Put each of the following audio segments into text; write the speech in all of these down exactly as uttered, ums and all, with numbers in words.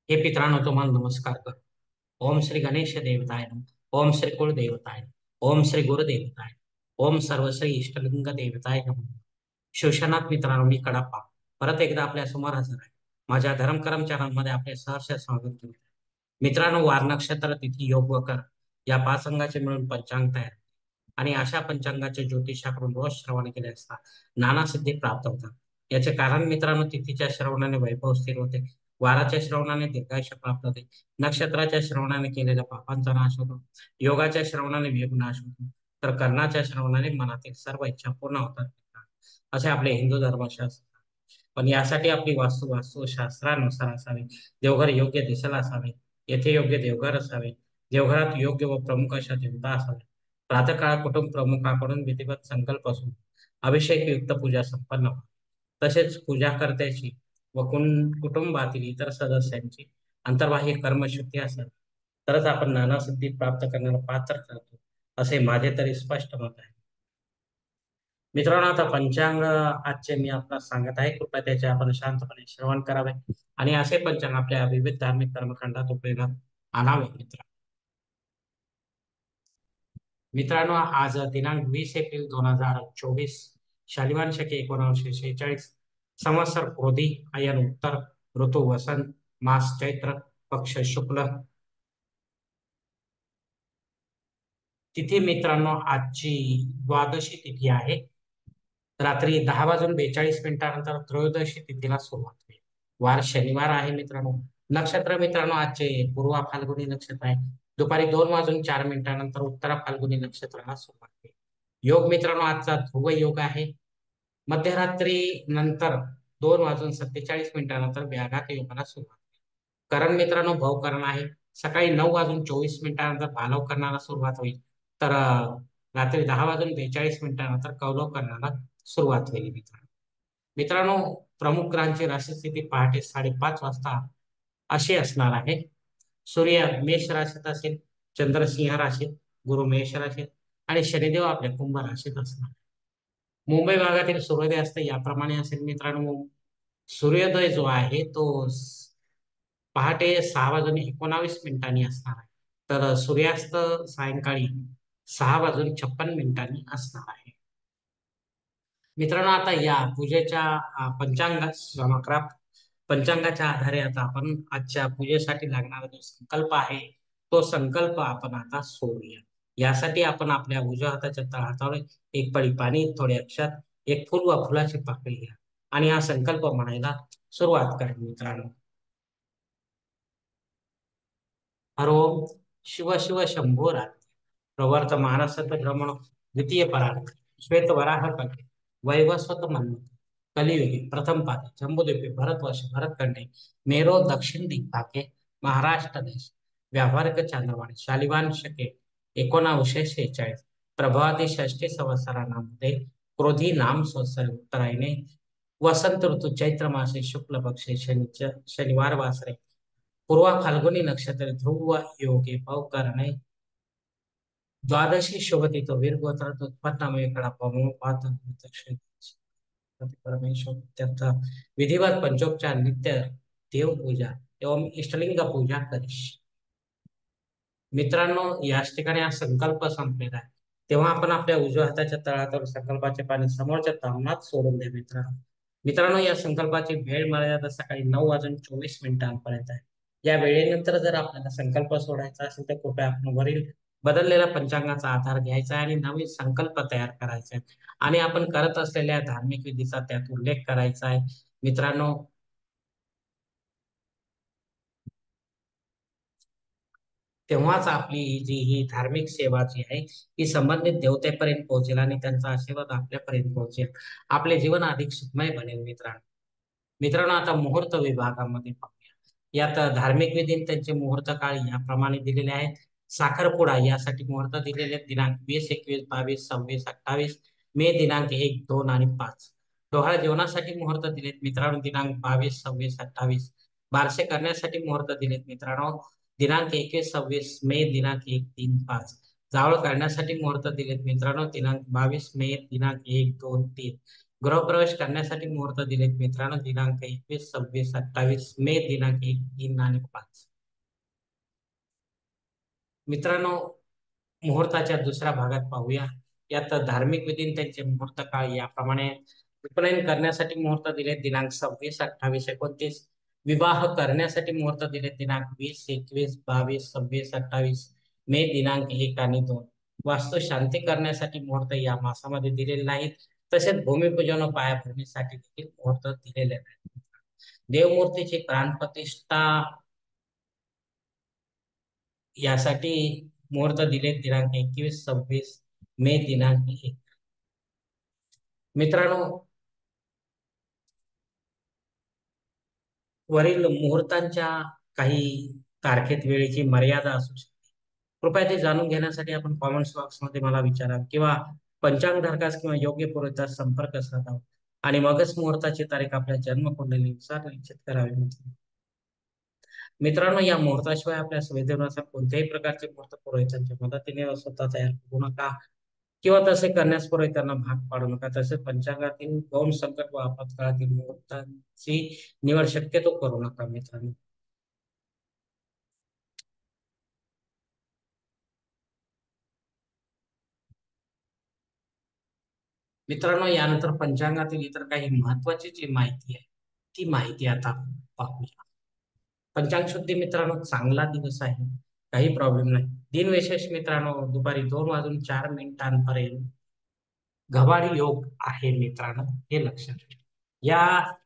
हे मित्रांनो तुम्हाला नमस्कार कर. ओम श्री गणेश देवताय नमः. ओम श्री कुळ देवताय नमः. ओम श्री गुरुदेवताय नमः. ओम सर्वश्री इष्टलिंग देवताय नमः. शिवशनाथ मित्रांनो, मी कडाप्पा परत एकदा आपल्या समोर हजर आहे. माझ्या धर्मकरम चॅनलमध्ये आपले सहर्ष स्वागत करतो. मित्रांनो, वार नक्षत्र तिथी योग व कर या पाच अंगाचे मिळून पंचांग तयार आणि अशा पंचांगाचे ज्योतिषाकडून रोज श्रवण केले असता नाना सिद्धी प्राप्त होतात. याचे कारण मित्रांनो, तिथीच्या श्रवणाने वैभव स्थिर होते, वाराच्या श्रवणाने दीर्घायुष्य प्राप्त होते, नक्षत्राच्या श्रवणाने केलेल्या पापांचा नाश होतो, योगाच्या श्रवणाने वियोग नाश होतो, तर कर्णाच्या श्रवणाने मनातील सर्व इच्छा पूर्ण होतात. असे आपले हिंदू धर्मशास्त्र. पण यासाठी आपली वास्तू वास्तुशास्त्रानुसार असावी. देवघर योग्य दिशेला असावे. येथे योग्य देवघर असावे. देवघरात योग्य व प्रमुख अशा देवता असाव्या. प्रातःकाळ कुटुंब प्रमुखाकडून विधिवत संकल्प असून अभिषेकयुक्त पूजा संपन्न व्हावी. तसेच पूजाकर्त्याची व कुण कुटुंबातील इतर सदस्यांची अंतर्बाह्य कर्मशुद्धी असावी, तरच आपण नाना सिद्धी प्राप्त करण्याला पात्र ठरतो, असे माझे तरी स्पष्ट मत आहे. मित्रांनो, आता पंचांग आजचे मी आपल्याला सांगत आहे. कृपया त्याचे आपण शांतपणे श्रवण करावे आणि असे पंचांग आपल्या विविध धार्मिक कर्मकांडात उपयोगात आणावे. मित्र मित्रांनो, आज दिनांक वीस एप्रिल दोन हजार चोवीस, शालिवान शके एकोणीसशे शेहेचाळीस, संवत्सर क्रोधी, अयन उत्तर, ऋतू वसंत, मास चैत्र, पक्ष शुक्ल. तिथी मित्रांनो, आजची द्वादशी तिथी आहे. रात्री दहा वाजून बेचाळीस मिनिटानंतर त्रयोदशी तिथीला सुरुवात होईल. वार शनिवार आहे मित्रांनो. नक्षत्र मित्रांनो, आजचे पूर्वा फाल्गुनी नक्षत्र आहे. दुपारी दोन वाजून चार मिनिटानंतर उत्तरा फाल्गुनी नक्षत्राला सुरुवात होईल. योग मित्रांनो, आजचा ध्रुव योग आहे. मध्यरात्री नंतर दोन वाजून सत्तेचाळीस मिनिटानंतर व्याघात योगाला सुरुवात होईल. करण मित्रांनो, भवकरण आहे. सकाळी नऊ वाजून चोवीस मिनिटानंतर बालव करण्याला सुरुवात होईल. तर अ, रात्री दहा वाजून बेचाळीस मिनिटानंतर कौलव करण्याला सुरुवात होईल. मित्रांनो मित्रांनो प्रमुख ग्रहांची राशीस्थिती पहाटे साडेपाच वाजता अशी असणार आहे. सूर्य मेष राशीत असेल, चंद्र सिंह राशीत, गुरु मेष राशीत आणि शनिदेव आपल्या कुंभ राशीत असणार. मुंबई भागातील सूर्योदय असतं याप्रमाणे असेल. मित्रांनो, सूर्योदय जो आहे तो स- पहाटे सहा वाजून एकोणावीस मिनिटांनी असणार आहे. तर सूर्यास्त सायंकाळी सहा वाजून छप्पन मिनिटांनी असणार आहे. मित्रांनो, आता या पूजेच्या अ, पंचांगा क्षमा पंचांगाच्या आधारे आता आपण आजच्या पूजेसाठी लागणारा जो संकल्प आहे, तो संकल्प आपण आता सोडूया. यासाठी आपण आपल्या उजव्या हाताच्या तळहातावर एक पळी पाणी, थोडे अक्षत, एक फूल व फुलाची पाकळी घ्या आणि हा संकल्प म्हणायला सुरुवात करा. मित्रांनो, हरोम शिव शिव शंभो रात्री प्रवर्तमान भ्रमण द्वितीय पराग श्वेत वराह कल्पे वैवस्वत मन्मथ कलियुगे प्रथम पादे जम्बूद्वीपे भरतवर्ष भरतखंडे मेरो दक्षिण दिग्भागे महाराष्ट्र देश व्यावहारिक चांद्रवाणी शालिवान शके एकोणावीसशे शेहेचाळीस प्रभाती षष्टी संवत्सरामध्ये क्रोधी नाम संवत्सर उत्तरायणे वसंत ऋतू चैत्र मासे शुक्ल पक्षे शनिच शनिवार वासरे पूर्वा फाल्गुनी नक्षत्र ध्रुव योगे पौकर्णे द्वादशी शोभतीतो वीरगोत्रात उत्पन्नमय कळापमो पात दक्षिण परमेश्वर त्याचा विधिवत पंचोपचार नित्य देवपूजा एवं इष्टलिंग पूजा करीश. मित्रांनो, याच ठिकाणी हा संकल्प संपलेला आहे. तेव्हा आपण आपल्या उजव्या हाताच्या तळहातावर संकल्पाचे पाणी समोरच्या तामणात सोडून द्या. मित्रांनो मित्रांनो या संकल्पाची वेळ मर्यादा सकाळी नऊ वाजून चोवीस मिनिटांपर्यंत आहे. या वेळेनंतर जर आपल्याला संकल्प सोडायचा असेल तर कृपया आपण वरील बदललेल्या पंचांगाचा आधार घ्यायचा आहे आणि नवीन संकल्प तयार करायचा आहे आणि आपण करत असलेल्या धार्मिक विधीचा त्यात उल्लेख करायचा आहे. मित्रांनो, तेव्हाच आपली जी ही धार्मिक सेवा जी आहे ती संबंधित देवतेपर्यंत पोहोचेल आणि त्यांचा आशीर्वाद आपल्यापर्यंत पोहोचेल. आपले जीवन अधिक सुखमय बनेल. मित्रांनो मित्रांनो आता मुहूर्त विभागामध्ये पाहूया. यात धार्मिक विधी त्यांचे मुहूर्त काळ याप्रमाणे दिलेले आहेत. साखरपुडा यासाठी मुहूर्त दिलेले आहेत. दिनांक वीस एकवीस बावीस सव्वीस अठ्ठावीस मे दिनांक एक दोन आणि पाच. डोहाळ जेवणासाठी मुहूर्त दिलेत मित्रांनो दिनांक बावीस सव्वीस अठ्ठावीस. बारसे करण्यासाठी मुहूर्त दिलेत मित्रांनो दिनांक एकवीस सव्वीस मे दिनांक एक तीन पाच. जावळ काढण्यासाठी मुहूर्त दिलेत मित्रांनो दिनांक बावीस मे दिनांक एक दोन तीन. गृहप्रवेश करण्यासाठी मुहूर्त दिलेत मित्रांनो. दिनांक एकवीस, सव्वीस, अठ्ठावीस मे, दिनांक एक, तीन आणि पाच. मित्रांनो, मुहूर्ताच्या दुसऱ्या भागात पाहूया. यात धार्मिक विधी त्यांचे मुहूर्त काळ याप्रमाणे. उपनयन करण्यासाठी मुहूर्त दिले दिनांक सव्वीस, अठ्ठावीस, एकोणतीस. विवाह करण्यासाठी मुहूर्त दिले दिनांक वीस, एकवीस, बावीस, सव्वीस, अठ्ठावीस मे, दिनांक एक आणि दोन. वास्तू शांती करण्यासाठी मुहूर्त या मासामध्ये दिलेले नाहीत. तसेच भूमिपूजन व पायाभरणीसाठी देखील मुहूर्त दिलेले नाहीत. देवमूर्तीची प्राणप्रतिष्ठा यासाठी मुहूर्त दिले दिनांक एकवीस, सव्वीस मे, दिनांक एक. मित्रांनो, वरील मुहूर्तांच्या काही तारखेत वेळेची मर्यादा असू शकते. कृपया ते जाणून घेण्यासाठी आपण कॉमेंट्स बॉक्समध्ये मला विचारा किंवा पंचांगधारकास किंवा योग्य पुरोहितास संपर्क साधावा आणि मगच मुहूर्ताची तारीख आपल्या जन्मकुंडलीनुसार निश्चित करावी. मित्रांनो, या मुहूर्ताशिवाय आपल्या सुविधेनुसार कोणत्याही प्रकारचे मुहूर्त पुरोहितांच्या मदतीने स्वतः तयार करू नका किंवा तसे करण्यास पुरोहितांना भाग पाडू नका. तसेच पंचांगातील गौण संकट व आपत्काळातील मुहूर्तांची निवड शक्यतो करू नका मित्रांनो. मित्रांनो, यानंतर पंचांगातील इतर काही महत्वाची जी माहिती आहे ती माहिती आता पाहूया. पंचांग शुद्धी मित्रांनो, चांगला दिवस आहे, काही प्रॉब्लेम नाही. दिनविशेष मित्रांनो, दुपारी दोन वाजून चार मिनिटांपर्यंत गव्हाळी योग आहे मित्रांनो, हे लक्षात ठेवा. या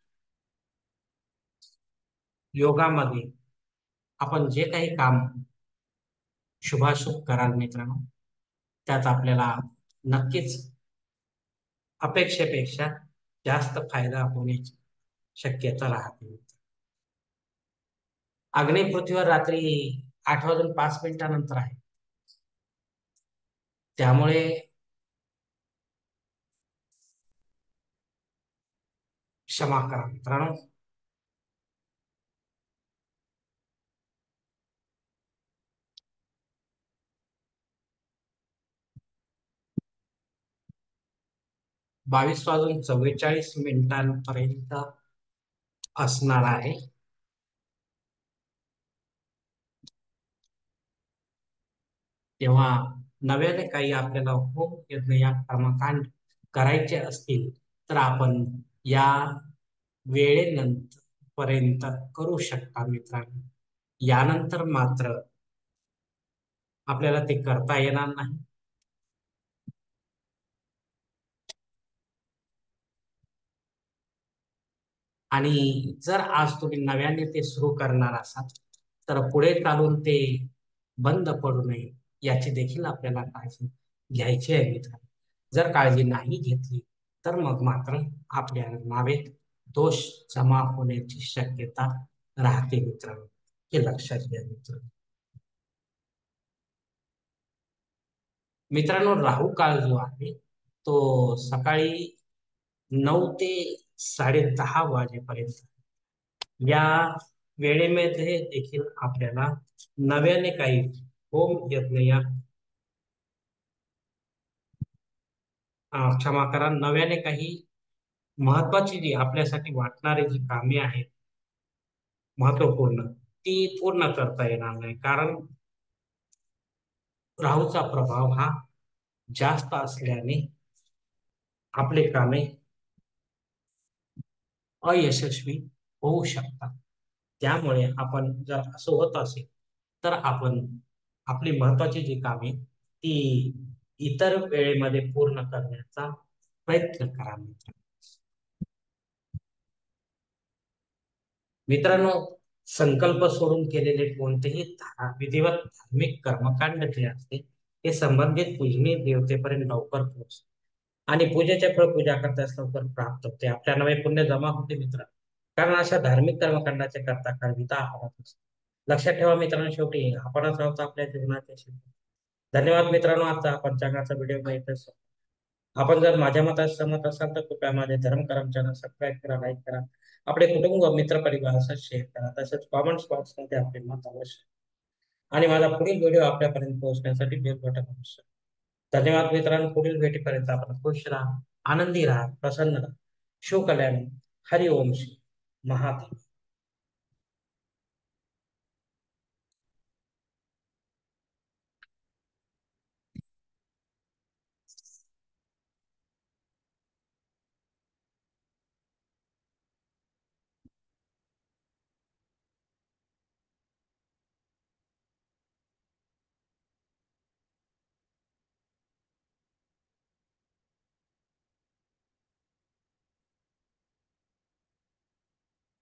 योगामध्ये आपण जे काही काम शुभाशुभ कराल मित्रांनो, त्यात आपल्याला नक्कीच अपेक्षेपेक्षा जास्त फायदा होण्याची शक्यता राहते. आग्नेय पृथ्वीवर रात्री आठ वाजून पाच मिनिटानंतर आहे, त्यामुळे क्षमा करा मित्रांनो. बावीस वाजून चव्वेचाळीस मिनिटांपर्यंत असणार आहे. तेव्हा नव्याने काही आपल्याला होम यज्ञ या कर्मकांड करायचे असतील तर आपण या वेळेनंतर पर्यंत करू शकता मित्रांनो. यानंतर मात्र आपल्याला ते करता येणार नाही. आणि जर आज तुम्ही नव्याने ते सुरू करणार असाल तर पुढे चालून ते बंद पडू नये याची देखील आपल्याला काळजी घ्यायची आहे मित्रांनो. जर काळजी नाही घेतली तर मग मात्र आपल्या नावे दोष जमा होण्याची शक्यता राहते मित्रांनो, हे लक्षात घ्या मित्रांनो. मित्रांनो, राहू काळ जो आहे तो सकाळी नऊ ते साडे दहा वाजेपर्यंत. या वेळेमध्ये देखील आपल्याला नव्याने काही होम यज्ञ या अं, क्षमा करा, नव्याने काही महत्वाची जी आपल्यासाठी वाटणारी जी कामे आहेत महत्वपूर्ण, ती पूर्ण करता येणार नाही. कारण राहूचा प्रभाव हा जास्त असल्याने आपले कामे अयशस्वी होऊ शकतात. त्यामुळे आपण जर असं होत असेल तर आपण आपली महत्वाची जी कामे ती इतर वेळेमध्ये पूर्ण करण्याचा प्रयत्न करा मित्रांनो. मित्रांनो, संकल्प सोडून केलेले कोणतेही धा- विधिवत धार्मिक कर्मकांड जे असते ते संबंधित पूजनीय देवतेपर्यंत लवकर पोहोचते आणि पूजेचे फळ पूजा करताच लवकर प्राप्त होते. आपल्या नवे पुण्य जमा होते मित्र. कारण अशा धार्मिक कर्मकांडाचे करता करविता आपणच असतो. लक्षात ठेवा मित्रांनो, शेवटी आपणच आहोत आपल्या जीवनाचे शिल्पी. धन्यवाद मित्रांनो. आजचा पंचांगाचा व्हिडिओ माहिती. आपण जर माझ्या मतात सहमत असाल तर कृपया माझे धर्म करम चॅनल सबस्क्राईब करा, लाईक करा, आपले कुटुंब व मित्र परिवारासह शेअर करा. तसेच कॉमेंट्स बॉक्समध्ये आपले मत अवश्य आणि माझा पुढील व्हिडिओ आपल्यापर्यंत पोहोचण्यासाठी बेल बटन अवश्य. धन्यवाद मित्रांनो. पुढील भेटीपर्यंत आपण खुश राहा, आनंदी राहा, प्रसन्न राहा. शिवकल्याण. हरिओम श्री महादेव.